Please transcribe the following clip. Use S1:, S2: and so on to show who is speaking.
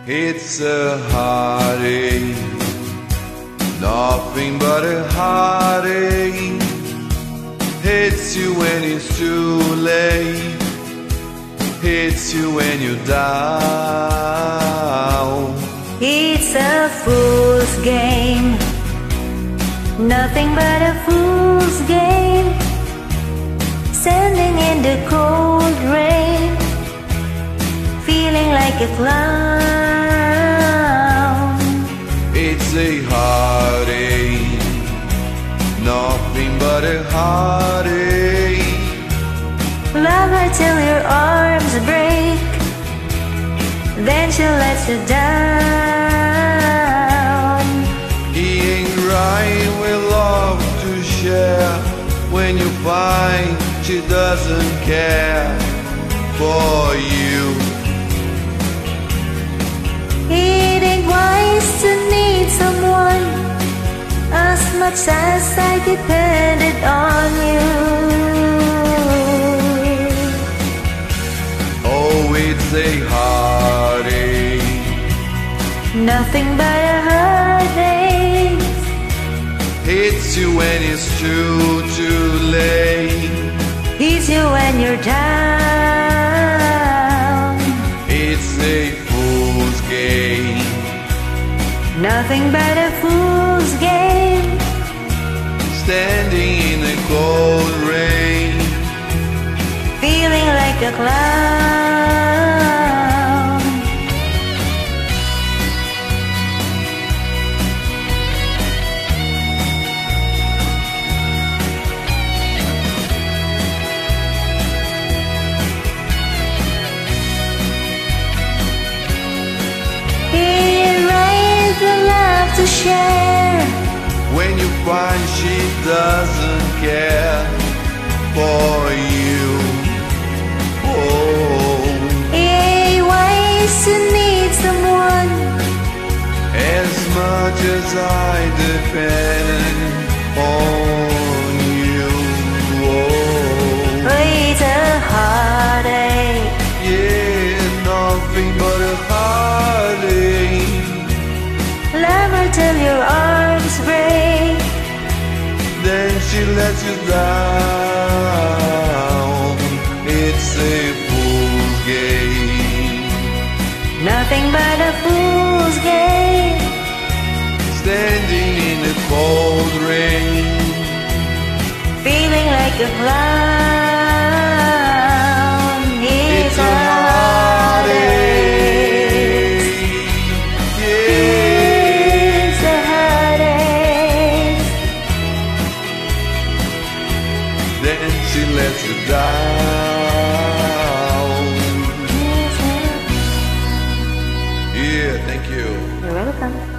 S1: It's a heartache, nothing but a heartache. Hits you when it's too late, hits you when you're down.
S2: It's a fool's game, nothing but a fool's game. Standing in the cold rain, feeling like a clown.
S1: It's a heartache, nothing but a heartache.
S2: Love her till your arms break, then she'll let you down.
S1: He ain't right with love to share, when you find she doesn't care for you.
S2: It ain't wise to need someone as much as I depended on you.
S1: Oh, it's a heartache,
S2: Nothing but a heartache.
S1: hits you when it's too late,
S2: Hits you when you're down.
S1: it's a fool's game,
S2: Nothing but a fool's game.
S1: standing in the cold rain,
S2: Feeling like a clown. It rains the love to share,
S1: when you find she doesn't care for you. Oh,
S2: it ways to need someone
S1: as much as I depend on you. Oh,
S2: it's a heartache.
S1: yeah, nothing but a heartache.
S2: Love her till your arms break,
S1: Then she lets you down. It's a fool's game,
S2: nothing but a fool's game.
S1: standing in the cold rain,
S2: Feeling like a clown. It's a heartache.
S1: Yeah.
S2: It's a heartache.
S1: Then she lets you down. Yeah, thank you.
S2: You're welcome.